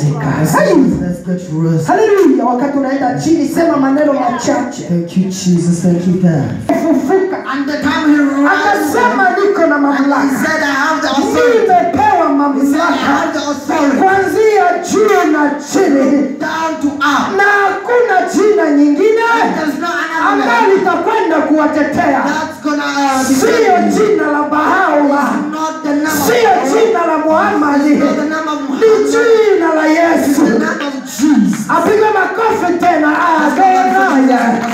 Let's get rest. Hallelujah. Wakati unaenda chini sema maneno machache. Thank you, Jesus. Thank you, God. Fufuka. And the time he rose, Akasema niko na he mamlaka. said, I have the authority. Nimepewa He said, I mamlaka. have the authority. Kuanzia juu na chini. Down to up. Na hakuna jina nyingine There's no another ambayo name litakwenda kuwatetea. that's gonna Sio defend you. jina la Bahawa. Not the name of Sio God. jina la Muhammad. Not the name of Ni Muhammad. jina la It's the Yesu. name of Jesus. Apigwe makofi tena. Haleluya.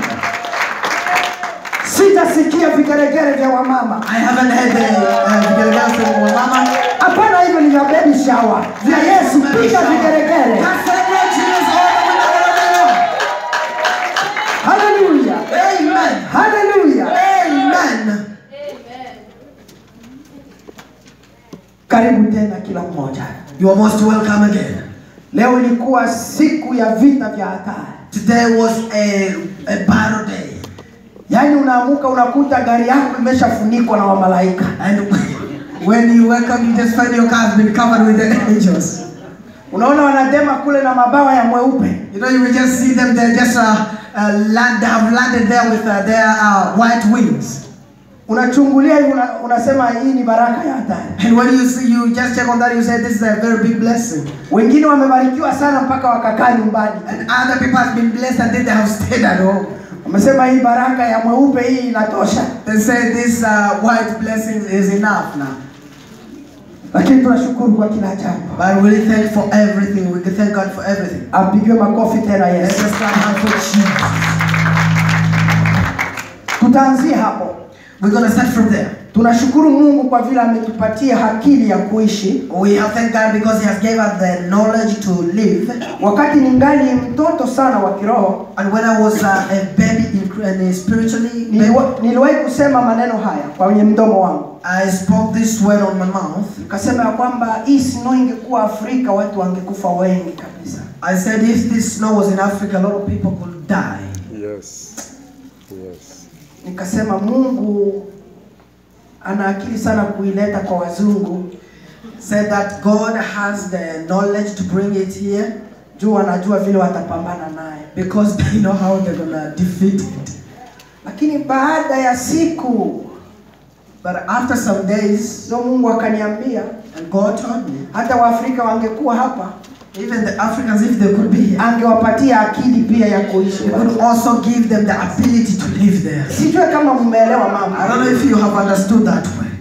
Sitasikia vigeregere vya wamama. I haven't heard the from Mama. Hapana, hivyo ni vya baby shower. Vya Yesu piga vigeregere. That's celebrate Jesus all the way. Haleluya. Amen. Haleluya. Amen. Karibu tena kila mmoja. You are most welcome again. Leo ilikuwa siku ya vita vya hatari. Today was a battle day. Yaani unaamuka unakuta gari yako imeshafunikwa na wamalaika. And when you wake up, you just find your car has been covered with the angels. Unaona wanadema kule na mabawa ya mweupe. You know, you will just see them. They just they have landed there with their white wings. Unachungulia hivi unasema hii ni baraka ya hatari. And when you see, you just check on that, you say this is a very big blessing. Wengine wamebarikiwa sana mpaka wakakaa nyumbani. And other people have been blessed and they have stayed at home. Wamesema hii baraka ya mweupe hii inatosha. They say this white blessing is enough now. Lakini tunashukuru kwa kila jambo. But we thank for everything. We can thank God for everything. Apigwe makofi tena Yesu. Let's just clap hands for Jesus. Tutaanzia hapo. We're going to start from there. Tunashukuru Mungu kwa vile ametupatia akili ya kuishi. We have thank God because He has gave us the knowledge to live. Wakati ningali mtoto sana wa kiroho, And when I was a baby spiritually, niliwahi kusema maneno haya kwenye mdomo wangu. I spoke this word on my mouth. Nikasema ya kwamba hii snow ingekuwa Afrika watu wangekufa wengi kabisa. I said if this snow was in Africa, a lot of people could die. Yes. Yes. Nikasema Mungu ana akili sana kuileta kwa wazungu. Said that God has the knowledge to bring it here. Juu anajua vile watapambana naye. Because they know how they're gonna defeat it. Lakini baada ya siku, but after some days, so Mungu akaniambia, and God told me, hata Waafrika wangekuwa hapa, even the Africans, if they could be here, angewapatia akili pia ya kuishi. He would also give them the ability to live there. Sijui kama mmeelewa mama. I don't know if you have understood that word.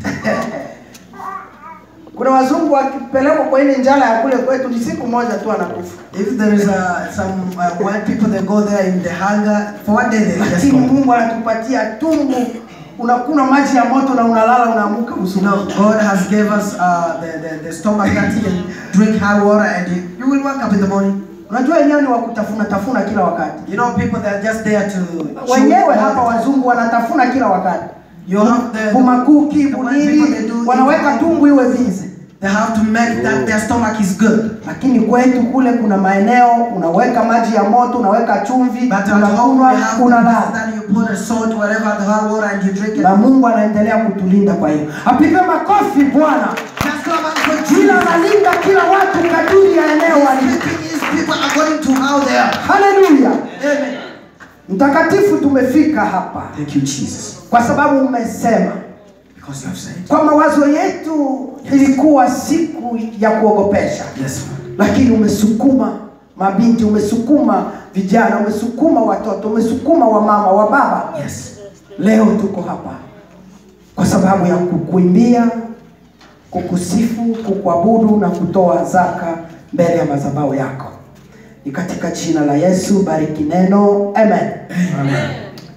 Kuna wazungu wakipelekwa kwa ile njala ya kule kwetu ni siku moja tu anakufa. If there is some white people that go there in the hunger, for one day they just Lakini go. Mungu anatupatia tumbo, unakuna maji ya moto na unalala unaamuka usiku. You know, God has gave us the stomach that you can drink hot water and you will wake up in the morning. Unajua wenyewe ni wakutafuna tafuna kila wakati. You know, people that are just there to Wenyewe hapa wazungu wanatafuna kila wakati. You have the bumakuki, bunini, wanaweka tumbo iwe busy. They have to make that their stomach is good. Lakini kwetu kule kuna maeneo unaweka maji ya moto, unaweka chumvi, unakunywa, unalala. Then you put a salt whatever the hot water and you drink it. Na Mungu anaendelea kutulinda kwa hiyo. Apige makofi Bwana. Kila analinda kila watu kadiri ya eneo walipo. People are going to how they are. Hallelujah. Amen. Mtakatifu tumefika hapa. Thank you Jesus. Kwa sababu umesema. Because you have said. Kwa mawazo yetu ilikuwa siku ya kuogopesha. Yes. Lakini umesukuma mabinti, umesukuma vijana, umesukuma watoto, umesukuma wamama, wababa. Yes. Leo tuko hapa kwa sababu ya kukuimbia, kukusifu, kukuabudu na kutoa zaka mbele ya madhabahu yako. Ni katika jina la Yesu, bariki neno. Amen. Amen.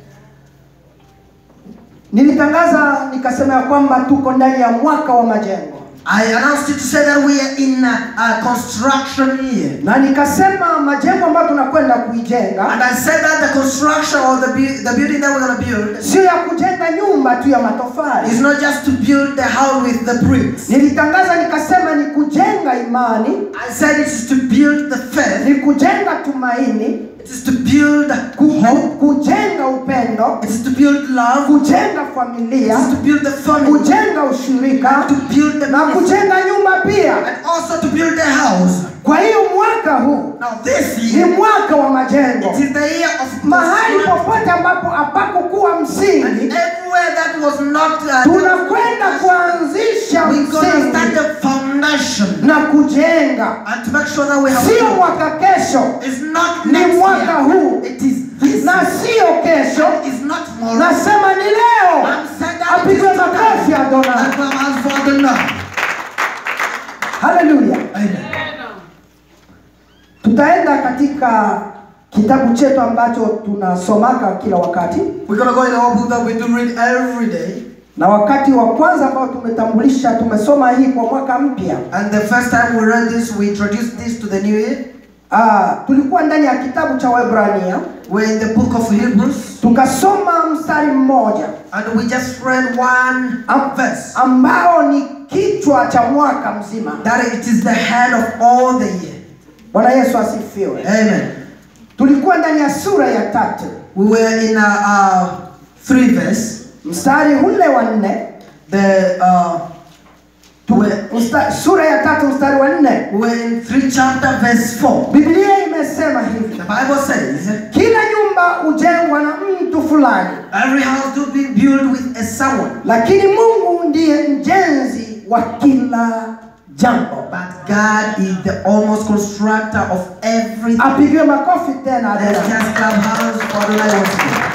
Nilitangaza nikasema ya kwamba tuko ndani ya mwaka wa majengo. I announced it to say that we are in a construction year. Na nikasema majengo ambayo tunakwenda kuijenga. And I said that the construction or the building that we're going to build. Sio ya kujenga nyumba tu ya matofali. It's not just to build the house with the bricks. Nilitangaza nikasema ni kujenga imani. I said it is to build the faith. Ni kujenga tumaini. It is to build hope. Kujenga upendo. upendo, It is to build love. kujenga It familia, is to build the family. kujenga ushirika To build the na ministry. kujenga nyumba pia. And also to build the house. Kwa hiyo mwaka huu Now this ni year, mwaka wa majengo. it is the year of Mahali construction. popote ambapo hapakukuwa And msingi, everywhere that was not tunakwenda kuanzisha we're going to start msingi the foundation na kujenga. and to make sure that we have Sio mwaka kesho, it's not ni next mwaka year. huu, It is this na year. sio kesho. It's not tomorrow. Nasema ni leo. I'm saying that it is Apigwe makofi tonight. Adonai. And from us for the Lord. Haleluya. Amen. Tutaenda katika kitabu chetu ambacho tunasomaka kila wakati, We're going to go in our book that we do read every day. na wakati wa kwanza ambao tumetambulisha, tumesoma hii kwa mwaka mpya. And the first time we read this, we introduced this to the new year. Tulikuwa ndani ya kitabu cha Waebrania, We're in the book of Hebrews. tukasoma mstari mmoja And we just read one verse. ambao ni kichwa cha mwaka mzima. That it is the head of all the year. Bwana Yesu asifiwe. Amen. Tulikuwa ndani ya sura ya 3 We were in 3 verse. mstari ule wa 4. The Sura ya 3 mstari wa 4. we were in 3 chapter verse 4. Biblia imesema hivi: The Bible says kila nyumba hujengwa na mtu fulani, every house do be built with a someone, lakini Mungu ndiye mjenzi wa kila jambo. but God is the almost constructor of everything. Apigiwe makofi tena. Let's just clap hands for the Lord.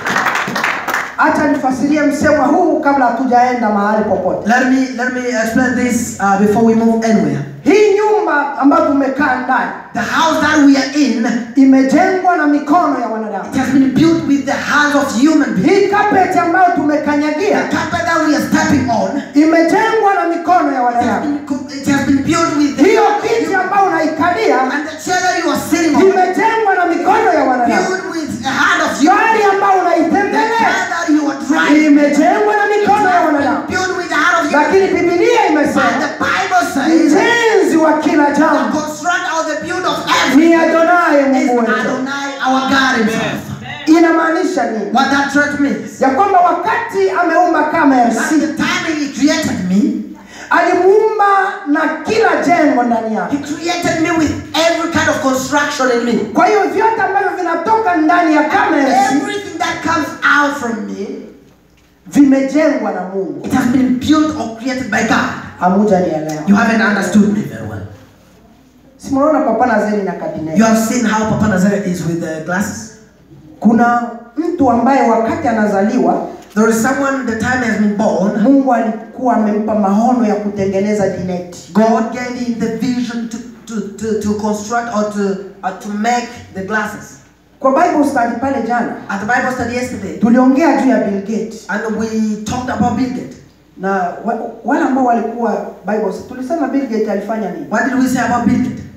Acha nifasirie msemo huu kabla hatujaenda mahali popote. Let me explain this before we move anywhere. Hii nyumba ambayo tumekaa ndani The house that we are in, imejengwa na mikono ya wanadamu. it has been built with the hands of human beings. Hii carpet ambayo tumekanyagia The carpet that we are stepping on, imejengwa na mikono ya wanadamu. it has been built with the Hiyo kiti ambayo unaikalia and the chair that you are sitting on, imejengwa na mikono ya wanadamu. built with the hand of human Gari beings. ambayo The unaitembelea car that you are driving, imejengwa na mikono ya wanadamu. built with the hand of human Lakini beings. Biblia And imesema the Bible says mjenzi wa kila the jambo construct or the build of everything ni Adonai is Mungu wetu. Adonai, our God himself. Inamaanisha nini? What that truth means, Ya kwamba wakati ameumba kama at RC, the time he created me, alimuumba na kila jengo ndani he yake. created me with every kind of construction in me. Kwa hiyo vyote ambavyo vinatoka ndani ya kama RC Everything that comes out from me, vimejengwa na Mungu. it has been built or created by God. Hamuja nielewa. You haven't understood me very well. Si mnaona Papa Nazeri na You kabineti. have seen how Papa Nazare is with the glasses. Kuna mtu ambaye wakati anazaliwa There is someone, the time has been born, Mungu alikuwa amempa maono ya kutengeneza dineti. God gave him the vision to construct or to make the glasses. Kwa Bible study pale jana At the Bible study yesterday, tuliongea juu ya Bill Gates and we talked about Bill Gates. na wale ambao walikuwa Bible tulisema Bill Gates alifanya nini? What did we say about Bill Gates?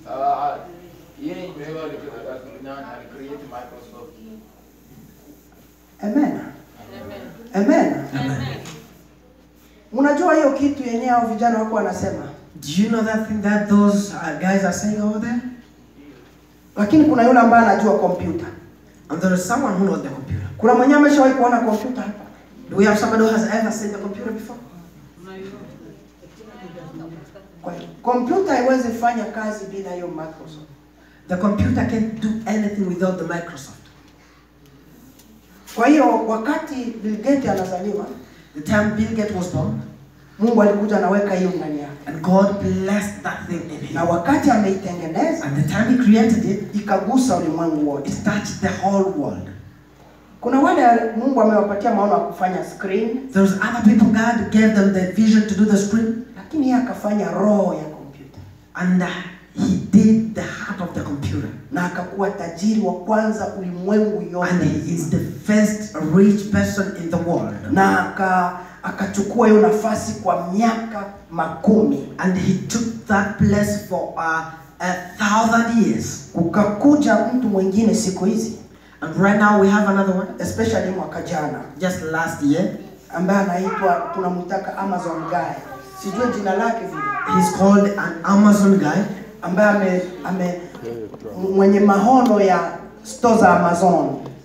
Yeye ndio alicreate Microsoft. Amen. Amen. Unajua hiyo kitu yenyewe hao vijana wako wanasema. Do you know that thing that those guys are saying over there? Lakini kuna yule ambaye anajua kompyuta. And there is someone who knows the computer. Kuna mwenye ameshawahi kuona kompyuta hapa? Do we have somebody who has ever seen the computer before? Kwa hiyo kompyuta haiwezi fanya kazi bila hiyo Microsoft. The computer can't do anything without the Microsoft. Kwa hiyo wakati Bill Gates anazaliwa, The time Bill Gates was born, Mungu alikuja anaweka hiyo ndani yake. and God blessed that thing in Na him. wakati ameitengeneza, And the time he created it, ikagusa ulimwengu wote. it touched the whole world. Kuna wale Mungu amewapatia maono ya kufanya screen, There's other people, God gave them the vision to do the screen, lakini yeye akafanya roho ya kompyuta. and he did the heart of the computer. Na akakuwa tajiri wa kwanza ulimwengu And he yote. is the first rich person in the world. Na akachukua hiyo nafasi kwa miaka 10. And he took that place for 1,000 years. Kukakuja mtu mwingine siku hizi, And right now we have another one, especially mwaka jana, just last year. ambaye anaitwa tunamtaka Amazon guy. Sijui jina lake vile. He's called an Amazon guy. Ambaye mwenye mahono ya store za Amazon.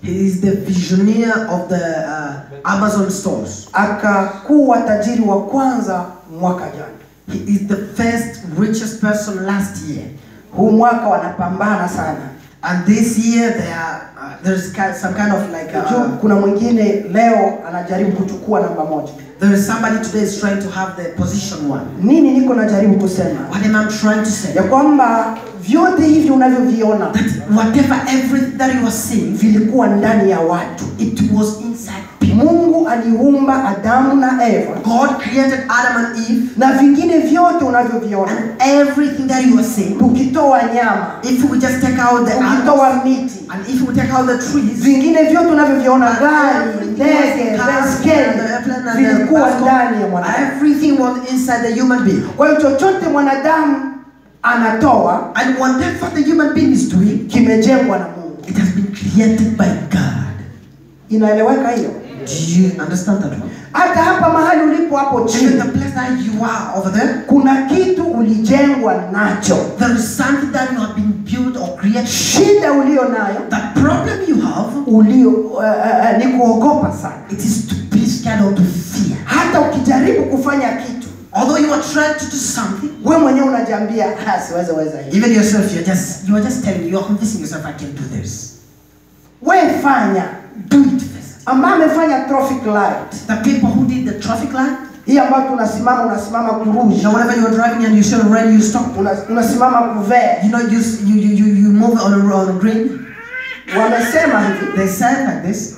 He is the visioneer of the Amazon stores. Akakuwa tajiri wa kwanza mwaka jana. He is the first richest person last year. Huu mwaka wanapambana sana. And this year there's some kind of like kuna mwingine leo anajaribu kuchukua namba 1. there is somebody today is trying to have the position 1. Nini niko najaribu kusema? What am I trying to say? Ya kwamba vyote hivi unavyoviona, That whatever everything that you are seeing, vilikuwa ndani ya watu. it was inside people. Mungu aliumba Adamu na Eva. God created Adam and Eve, Na vingine vyote unavyoviona, and everything that you are seeing, tukitoa nyama, if we just take out the animals, tukitoa miti, and if we take out the trees, vingine vyote unavyoviona, gari, ndege, baiskeli, vilikuwa ndani ya mwanadamu. everything was inside the human being. Kwa hiyo chochote mwanadamu anatoa, And whatever the human being is doing, kimejengwa na Mungu. it has been created by God. Inaeleweka hiyo? Do you understand that one? Hata hapa mahali ulipo hapo Even chini, the place that you are over there, kuna kitu ulijengwa nacho. there is something that you have been built or created. Shida ulio nayo The problem you have, ni kuogopa sana. it is to be scared or to fear. Hata ukijaribu kufanya kitu, Although you are trying to do something, wewe mwenyewe unajiambia siwezi weza hivi. even yourself, you are just telling, you are convincing yourself, I can do this. Wewe fanya. Do it first. Ambaye amefanya traffic light, The people who did the traffic light, hii ambayo unasimama you kuruji, know, whenever you are driving and you see red, you stop. unasimama kuvea. You know, you move on a green. Wamesema hivi, They said like this.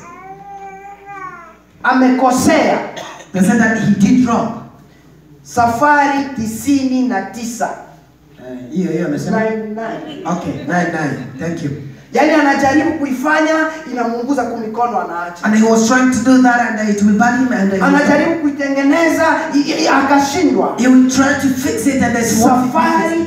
amekosea They said that he did wrong. safari 99. Hiyo amesema. 99. Okay, 99. Thank you. Yaani anajaribu kuifanya, inamuunguza kwa mikono, anaacha. And he was trying to do that, and it will burn him, and Anajaribu kuitengeneza, akashindwa. he will try to fix it, and it's Safari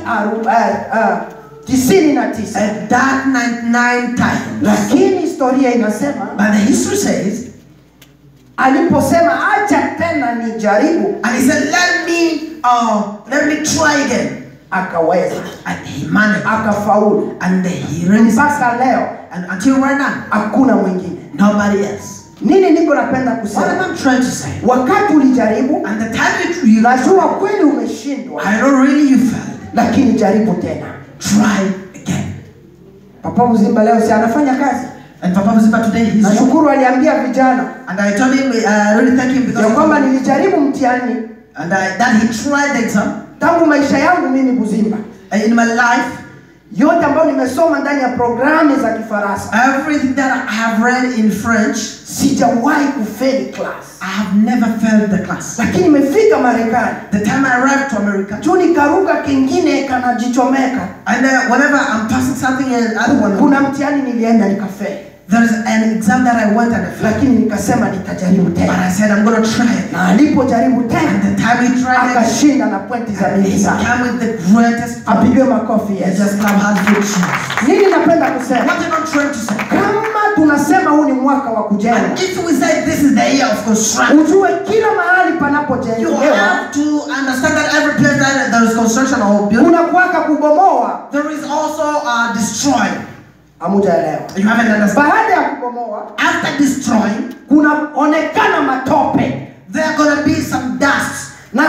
99. and that 99 times. Lakini historia inasema, But the history says, aliposema acha tena nijaribu, and he said, let me try again. akaweza, And he managed, akafaulu. and he really Mpaka leo and until right now, hakuna mwingine. nobody else. Nini niko napenda What kusema? am I trying to say? Wakati ulijaribu, And the time you najua kweli umeshindwa, I know really you failed. lakini jaribu tena. Try again. Papa Mzimba leo si anafanya kazi. And Papa Mzimba today, he's Nashukuru aliambia vijana and I told him, I really thank him ya because kwamba nilijaribu mtihani and that he tried the exam. tangu maisha yangu mimi Buzimba. In my life, Yote ambayo nimesoma ndani ya programu za Kifaransa, everything that I have read in French, sijawahi kufeli class. I have never failed the class. Lakini nimefika Marekani, The time I arrived to America, tu nikaruka kingine kanajichomeka. and whenever I'm passing something and other one, Kuna mtihani nilienda nikafeli. there's an exam that I went and I failed. Lakini nikasema nitajaribu But tena. I said I'm gonna try it. Na alipojaribu And tena, the time he tried it, akashinda na pointi za mingi he sana. came with the greatest. Apigiwe makofi He Yesu. just clap hands with Jesus. Nini napenda kusema? What am I trying to say? Kama tunasema huu ni mwaka wa kujenga, And if we say this is the year of construction, ujue kila mahali you panapojengewa have to understand that every place that there is construction or building, kuna kuwaka kubomoa. there is also destroying. Hamujaelewa? You haven't understood. Baada ya kubomoa After destroying, kunaonekana matope, there are gonna be some dust. na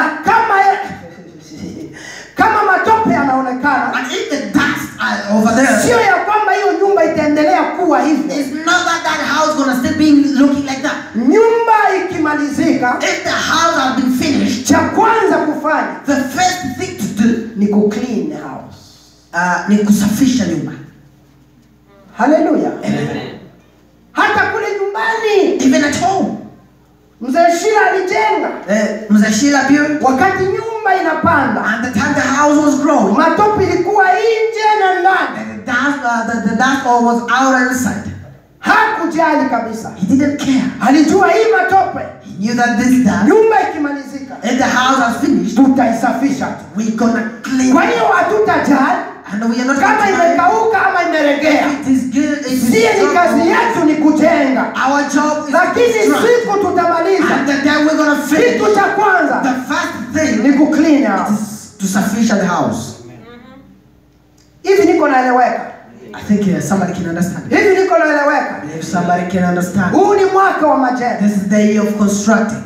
kama matope yanaonekana, And if the dust are over there, sio ya kwamba hiyo nyumba itaendelea kuwa hivyo. it's not that house gonna still be looking like that. Nyumba ikimalizika, If the house has been finished, cha kwanza kufanya the first thing to do ni ku clean house. ni kusafisha nyumba. Haleluya! Amen. Hata kule nyumbani Even at home, mzee Shila alijenga, Mzee Shila built, wakati nyumba inapanda, and the time the house was growing, matope ilikuwa nje na ndani. the dust was out and inside. Hakujali kabisa, He didn't care. alijua hii matope, He knew that this dust, nyumba ikimalizika if the house has finished, tutaisafisha tu. we're gonna clean Kwa it. hiyo hatutajali And we are not kama going to mind imekauka ama imeregea. if it is good, if it Sie is ni kazi strong. yetu ni kujenga, Our job is lakini to construct. siku tutamaliza, And the day we're gonna finish, kitu cha kwanza the first thing ni ku clean house. is to sufficient the house. Hivi niko naeleweka? I think somebody can understand. Hivi niko naeleweka? If somebody can understand. Huu ni mwaka wa majengo. This is the year of constructing.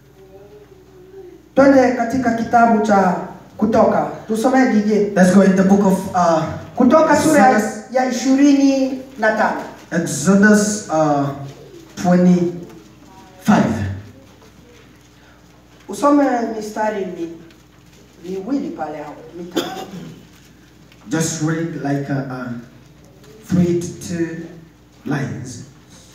Twende katika kitabu cha Kutoka. Tusomee DJ. Let's go in the book of Kutoka sura ya 25. Exodus 25. Usome mistari miwili pale hapo, mitatu. Just read like 3 to 2 lines.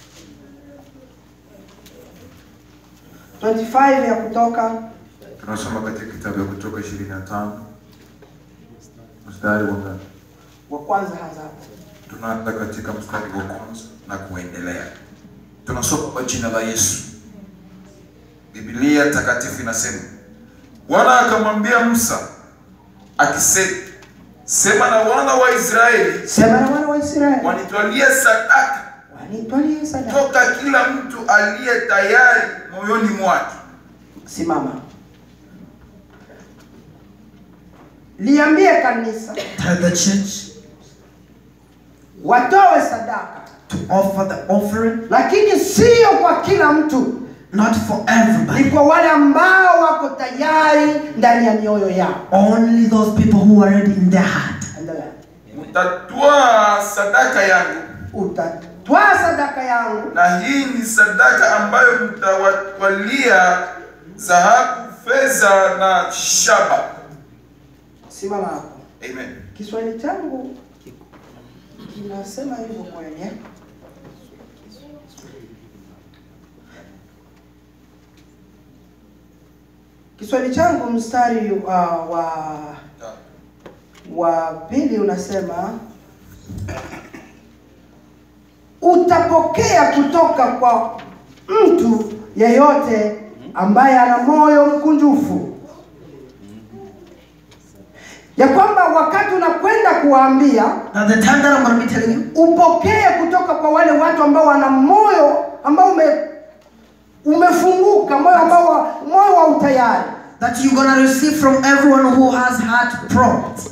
25 ya Kutoka. Tunasoma katika kitabu ya Kutoka 25 mstari wa kwanza hasa. Tunaanza katika mstari wa kwanza na kuendelea. Tunasoma kwa jina la Yesu. Biblia takatifu inasema, Bwana akamwambia Musa akisema, sema na wana wa Israeli, wanitwalie sadaka toka kila mtu aliye tayari moyoni mwake. Simama. Liambie kanisa, Tell the church watoe sadaka, to offer the offering, lakini sio kwa kila mtu, not for everybody. Ni kwa wale ambao wako tayari ndani ya mioyo yao. Only those people who are ready in their heart. Utatwaa sadaka yangu. Utatwaa sadaka yangu. Na hii ni sadaka ambayo mtawatwalia dhahabu, fedha na shaba. Simama hapo. Amen. Kiswahili changu kinasema hivyo kweli. Kiswahili changu mstari wa pili unasema, utapokea kutoka kwa mtu yeyote ambaye ana moyo mkunjufu, ya kwamba wakati unakwenda kuwaambia, now the time that I'm going to be telling you, upokee kutoka kwa wale watu ambao wana moyo ambao umefunguka, moyo wa utayari, that you're going to receive from everyone who has heart prompt.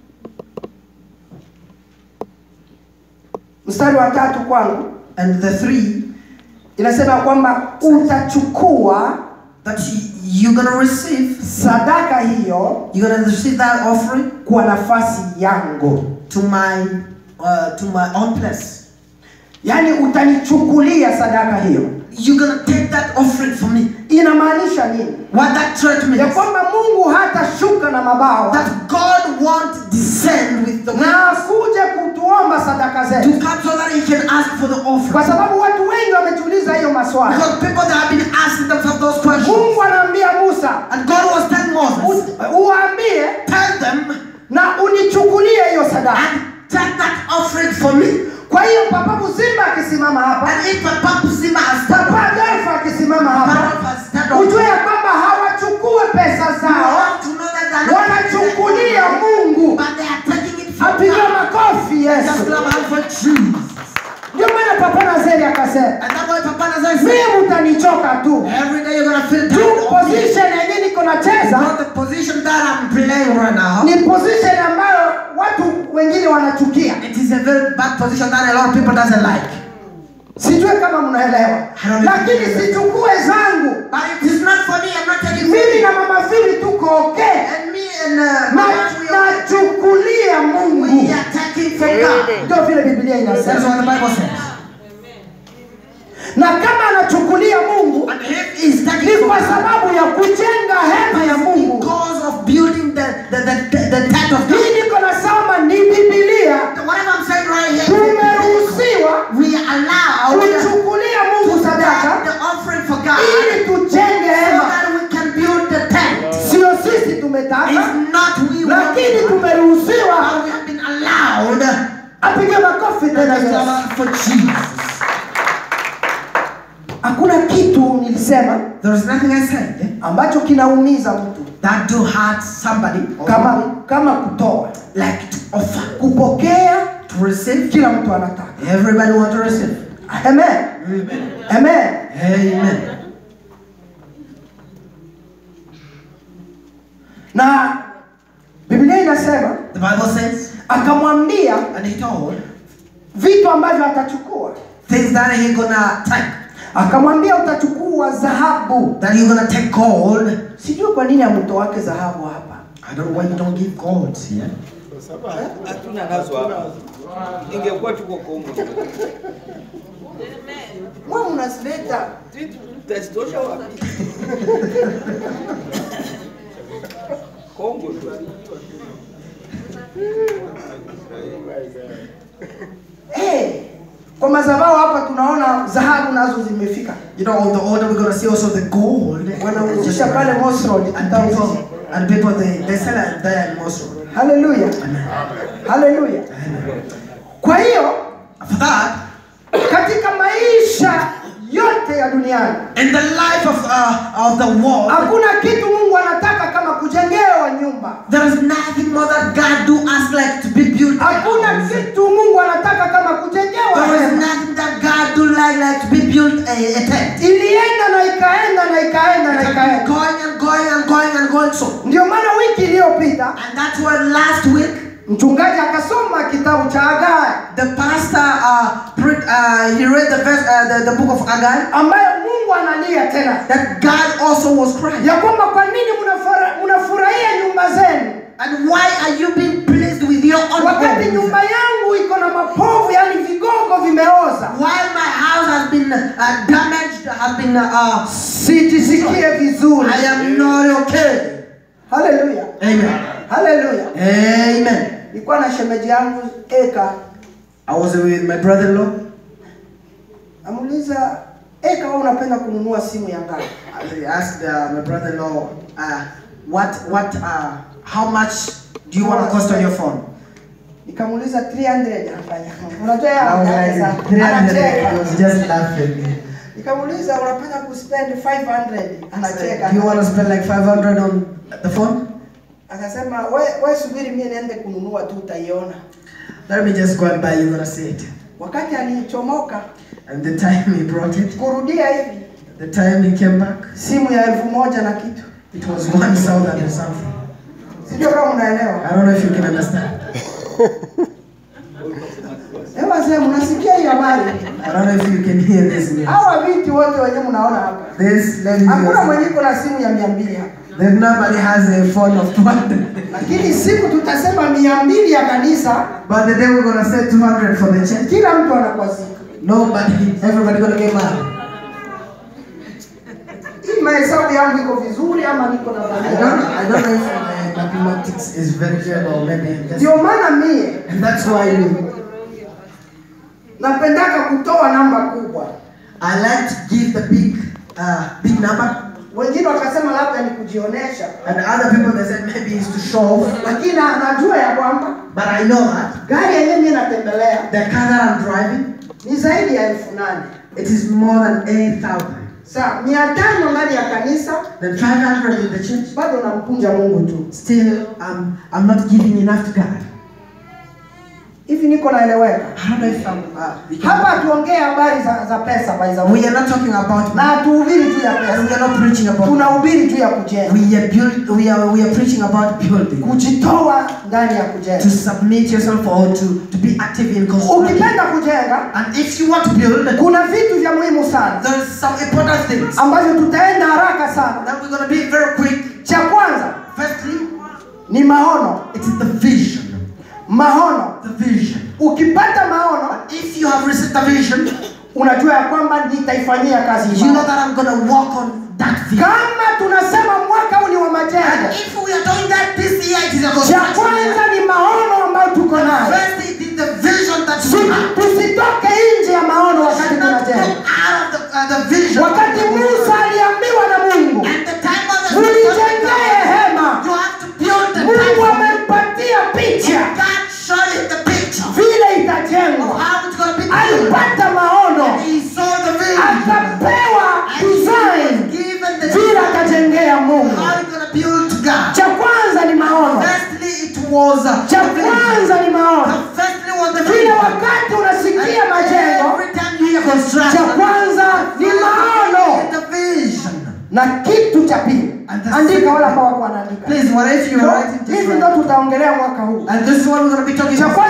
Mstari wa 3 kwangu, and the 3 inasema kwamba utachukua, that you're going to receive sadaka hiyo, you're going to receive that offering kwa nafasi yangu, to my own place. Yani utanichukulia sadaka hiyo. You're going to take that offering from me. Inamaanisha nini? What that church means, ya kwamba Mungu hatashuka na mabawa, that God won't descend with the na akuje kutuomba sadaka zetu, to come so that he can ask for the offering. Kwa sababu watu wengi wametuuliza hiyo maswali. Because people that have been asking themselves those questions. Mungu anaambia Musa, and God was telling Moses, uambie, tell them, na unichukulie hiyo sadaka, and take that offering for me. Kwa hiyo Papa Mzimba akisimama hapa, and if Papa Mzimba has Papa Adolfo akisimama hapa, ujue ya kwamba hawachukue pesa zao, wanachukulia Mungu. But they are taking it from Apiga makofi Yesu. Ndio maana Papa Nazeri akasema, and that's why Papa Nazeri said, mimi mtanichoka tu. Every day you're going to feel tired. Position yenyewe niko nacheza, not the position that I'm playing right now. Ni position ambayo watu wengine wanachukia. It is a very bad position that a lot of people doesn't like. Sijui kama mnaelewa. Lakini sichukue zangu. But it is not for me. I'm not taking mimi na Mama Phili tuko okay. And me and nachukulia Mungu. We are taking from God. Ndio vile Biblia inasema. That's what the Bible says. Na kama anachukulia Mungu, ni kwa sababu ya kujenga hema ya Mungu. Because of building the tent of God. Hii niko nasema ni Biblia. Whatever I'm saying right here. Tumeruhusiwa, we are allowed kuchukulia Mungu sadaka, the offering for God, ili tujenge hema. So that we can build the tent. Sio sisi tumetaka, it's not we, lakini tumeruhusiwa. We have been allowed. Apige makofi tena Yesu. For Jesus. Hakuna kitu nilisema, there is nothing I said, ambacho kinaumiza mtu, that do hurt somebody, kama kutoa, like to offer, kupokea, to receive. Kila mtu anataka. Everybody want to receive. Amen. Amen. Amen. Amen. Na Biblia inasema, the Bible says, akamwambia, and he told, vitu ambavyo atachukua. Things that he gonna take. Akamwambia utachukua dhahabu. That you're gonna take gold. Sijui kwa nini amtoake dhahabu hapa. I don't know why you don't give gold here. Hatuna nazo hapa. Ingekuwa tuko Kongo. Wewe unasileta Tutastosha wapi? Kongo tu. Kwa madhabahu hapa tunaona dhahabu nazo zimefika. You know, on the order we're gonna see also the gold. Wanauzisha pale Moss Road. And people they sell it there in Moss Road. Hallelujah. Hallelujah. Kwa hiyo For that, katika maisha yote ya duniani, in the life of the world, hakuna kitu Mungu anataka kama kujengewa nyumba. there is nothing more that God do us like to be built. Hakuna kitu Mungu anataka kama kujengewa There is hema. nothing that God do like to be built a tent. Ilienda na ikaenda na ikaenda na ikaenda. Going so. Ndio maana wiki iliyopita And that's why last week mchungaji akasoma kitabu cha Hagai, the pastor he read the verse, the book of Hagai, ambayo Mungu analia tena that God also was crying. ya kwamba kwa nini mnafurahia nyumba zenu And why are you being pleased with your own wakati home? nyumba yangu iko na mapovu, yani vigongo vimeoza? While my house has been damaged, has been Sijisikie vizuri. I am not okay. Hallelujah. Amen. Hallelujah. Amen. Nilikuwa na shemeji yangu Eka. I was with my brother-in-law. Amuuliza, Eka, wewe unapenda kununua simu ya ngapi? I asked my brother-in-law, how much do you want to cost on your phone? Nikamuuliza 300 anafanya. Unajua I was like, 300. I was just laughing. Nikamuuliza unapenda kuspend 500 anacheka. Do you want to spend like 500 on the phone? Akasema wewe subiri mimi niende kununua tu utaiona. Let me just go and buy, you're gonna see it. Wakati alichomoka And the time he brought it, kurudia hivi, the time he came back, simu ya 1000 na kitu. it was 1,000 and something. Sijui kama unaelewa. I don't know if you can understand. Hebu sema unasikia hii habari? I don't know if you can hear this news. Hawa binti wote wenyewe mnaona hapa. This lady Hakuna mwenye here, iko na simu ya 200 hapa. there's nobody has a phone of 200. Lakini siku tutasema 200 ya kanisa, But the day we're gonna say 200 for the church, kila mtu anakwazika. nobody, everybody gonna get mad. Hii mahesabu yangu iko vizuri ama niko na I don't know if mathematics is very good or maybe just. Ndio maana mie And that's why napendaka kutoa namba kubwa. I like to give the big number. Wengine wakasema labda ni kujionesha, And other people they said maybe it's to show off. lakini najua ya kwamba But I know that gari yenyewe mimi natembelea the car that I'm driving, ni zaidi ya 8,000. it is more than 8,000. Sasa 500 ndani ya kanisa, Then 500 in the church. bado nampunja Mungu tu. Still, I'm not giving enough to God. Hivi niko naeleweka? I don't know if I'm. Hapa tuongee habari za pesa by the way. We are not talking about Na tuhubiri tu ya and we pesa. are not preaching about. Tunahubiri tu ya kujenga. We are preaching about building. Kujitoa ndani ya kujenga. To submit yourself or to be active in construction. Ukipenda kujenga, And if you want to build, kuna vitu vya muhimu sana there's some important things ambavyo tutaenda haraka sana. that we're gonna be very quick. Cha kwanza Firstly, ni maono. it is the vision. Maono. The vision. Ukipata maono, If you have received the vision, unajua ya kwamba nitaifanyia kazi you hii. know that I'm gonna work on that vision. Kama tunasema mwaka huu ni wa And majengo, if we are doing that this year, it is a cha construction. kwanza ni maono ambayo tuko nayo. First, it is the vision that we have. Tusitoke nje ya maono wakati Should not go tunajenga. out of the vision. Wakati Musa aliambiwa na Mungu, And the time of the ulijengee hema, you have to build the Mungu time. amempatia picha God showed him the picture vile of itajengwa. how it's gonna be built. Alipata maono, He saw the vision. akapewa design Given the vile atajengea Mungu. how it's gonna build to God. Cha kwanza ni maono. Firstly, it was Cha kwanza ni maono. firstly was the Vile vision. wakati unasikia majengo, Every time you hear cha construction, kwanza ni maono. the vision. Na kitu cha pili, And the andika second- wala ambao wanaandika. Please, what if you are writing this Hivi right? ndo tutaongelea mwaka huu. And this is what we're gonna be talking Cha about. kwanza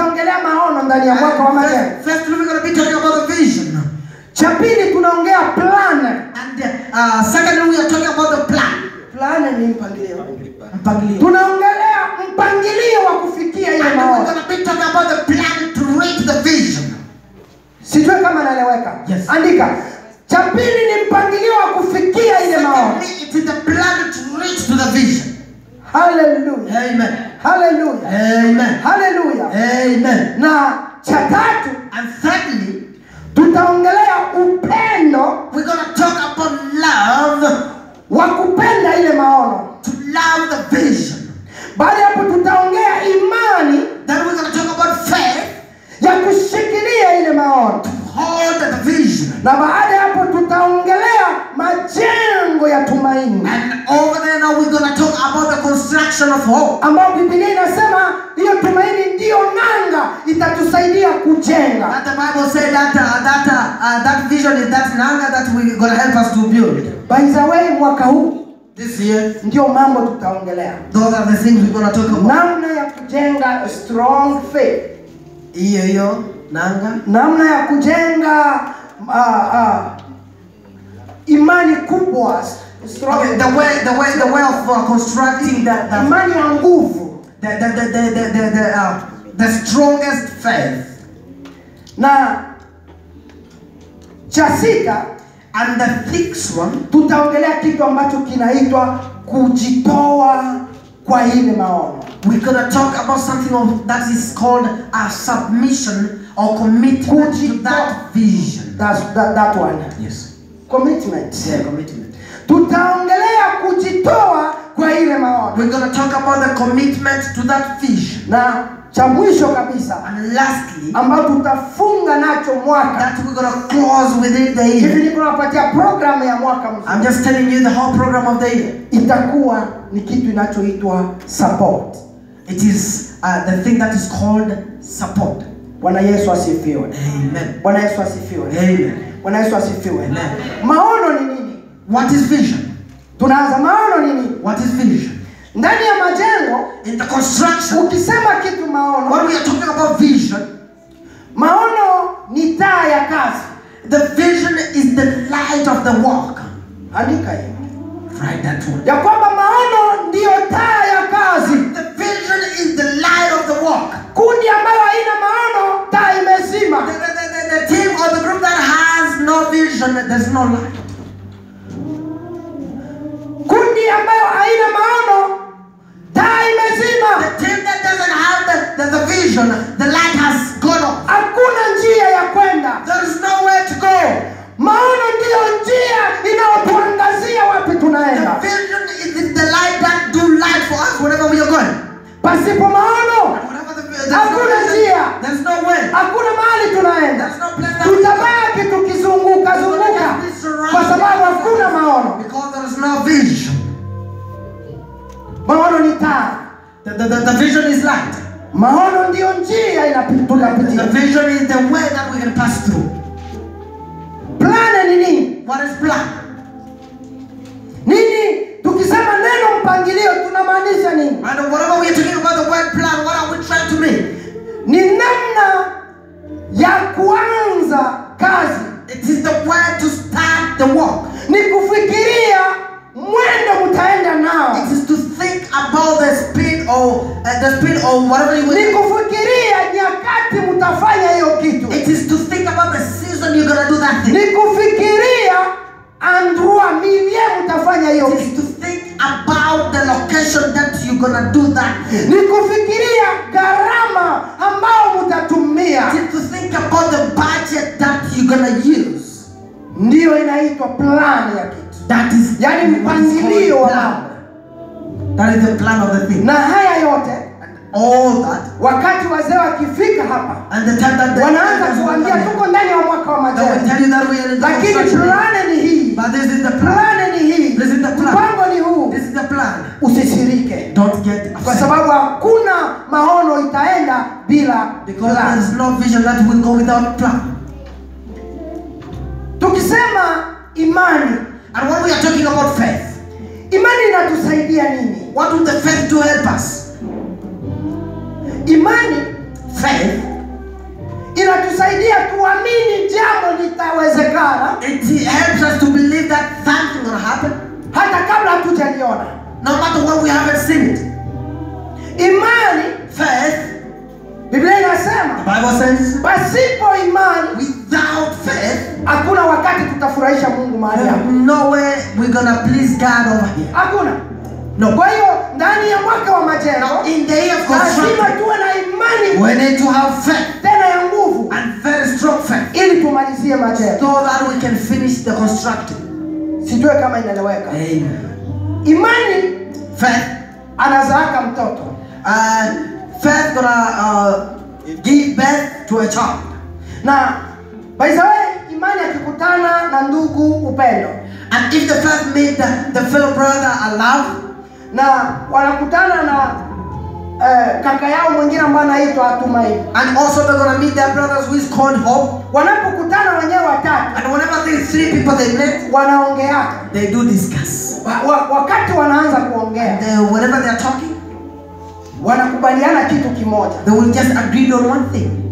tutaongelea maono ndani ya mwaka wa majengo. First, we're going to be talking about the vision. Cha pili tunaongea plan. And secondly, we are talking about the plan. Plan ni mpangilio. Mpangilio. Tunaongelea mpangilio wa kufikia ile And maono. we're going to be talking about the plan to reach the vision. Sijui kama naeleweka. Yes. Andika. Cha pili ni mpangilio wa kufikia ile maono. Secondly, it is the plan to reach to the vision. Hallelujah. Amen. Hallelujah. Amen. Hallelujah. Amen. Na cha tatu And thirdly, tutaongelea upendo we're going to talk about love, wa kupenda ile maono. to love the vision. Baada ya hapo tutaongea imani Then we're going to talk about faith, ya kushikilia ile maono. hold the vision. Na baada ya hapo tutaongelea majengo ya tumaini. And over there now we're going to talk about the construction of hope. Ambao Biblia inasema hiyo tumaini ndio nanga itatusaidia kujenga. That the Bible said that vision is that nanga that we're going to help us to build. By the way, mwaka huu This year, ndio mambo tutaongelea. those are the things we're going to talk about. Namna ya kujenga a strong faith. Iyo, nanga. Namna ya kujenga imani kubwa. Strong. Okay, the way of constructing the Imani ya nguvu. the strongest faith. Na cha sita, And the sixth one, tutaongelea kitu ambacho kinaitwa kujitoa kwa ile maono. we're going to talk about something that is called a submission or commitment to that vision. That's that one. Yes. Commitment. Yeah, commitment. Tutaongelea kujitoa kwa ile maono. We're going to talk about the commitment to that vision. Na cha mwisho kabisa And lastly, ambao tutafunga nacho mwaka. that we're going to close within the Hivi year. niko napatia program ya mwaka mzima. I'm just telling you the whole program of the year. Itakuwa ni kitu inachoitwa support. It is the thing that is called support. Bwana Yesu asifiwe. Amen. Bwana Yesu asifiwe. Amen. Bwana Yesu asifiwe. Amen. Maono ni nini? What is vision? Tunaanza maono ni nini? What is vision? Ndani ya majengo In the construction, ukisema kitu maono, when we are talking about vision, maono ni taa ya kazi. the vision is the light of the work. Andika hiyo. Write that one. Ya kwamba maono ndiyo taa ya kazi. The vision is the light of the work. Kundi ambayo haina maono, taa imezima. The team or the group that has no vision, there's no light. Kundi ambayo haina maono, taa imezima. The team that doesn't have the vision, the light has gone off. Hakuna njia ya kwenda. There is nowhere to go. Maono ndiyo njia inayotuangazia wapi tunaenda. The vision is the light that do light for us wherever we are going. Pasipo maono, hakuna njia. There's no way. Hakuna mahali tunaenda. There's no place that we go. Tutabaki tukizunguka kwa sababu hakuna maono. Because there is no vision. Maono ni taa. The vision is light. Maono ndiyo njia tunapitia. The vision is the way that we can pass through. Plan ni nini? What is plan? Nini? Tukisema neno mpangilio tunamaanisha nini? And whatever we are talking about the word plan, what are we trying to mean? Ni namna ya kuanza kazi. It is the way to start the work. Ni kufikiria mwendo mtaenda nao. It is to think about the speed or whatever you Ni will. kufikiria nyakati mtafanya hiyo kitu. It is to think about the season you're gonna do that thing. Ni kufikiria andrua milie mtafanya hiyo It kitu. is to think about the location that you're gonna do that thing. Ni kufikiria gharama ambao mtatumia. It is to think about the budget that you're gonna use. Ndiyo inaitwa plan ya kitu. That is Yani mpangilio wa mambo. That is the plan of the thing. Na haya yote All that. wakati wazee wakifika hapa And the time that wanaanza kuambia tuko ndani ya mwaka wa they will majengo. tell you that we are in the Lakini construction. plan ni hii. But this is the plan. Plan ni hii. This is the plan. Mpango ni huu. This is the plan. Usisirike. Don't get Kwa upset. sababu hakuna maono itaenda bila Because there plan. is no vision that will go without plan. Tukisema imani, And when we are talking about faith, imani inatusaidia nini? what would the faith do help us? Imani faith, inatusaidia tuamini jambo litawezekana it helps us to believe that something will happen, hata kabla hatujaliona. no matter when we haven't seen it. Imani, Faith, Biblia the inasema Bible says, pasipo imani without faith, hakuna wakati tutafurahisha Mungu mahali hapa. no way we're gonna please God over here. Hakuna. No. Kwa hiyo ndani ya mwaka wa majengo In the year of lazima construction, tuwe na imani we need to have faith tena ya nguvu and very strong faith ili tumalizie majengo. so that we can finish the constructing. Sijue kama inaeleweka. Amen. Imani Faith, anazaaka mtoto. faith gonna give birth to a child. Na by the way, imani akikutana na ndugu upendo. And if the faith made the fellow brother a love, Na wanakutana na kaka yao mwingine ambaye anaitwa Tumaini. and also they're gonna meet their brothers who is called Hope. Wanapokutana wenyewe watatu, And whenever these three people they met, wanaongeana. they do discuss. Wakati wanaanza kuongea, Whenever they are talking, wanakubaliana kitu kimoja. they will just agree on one thing.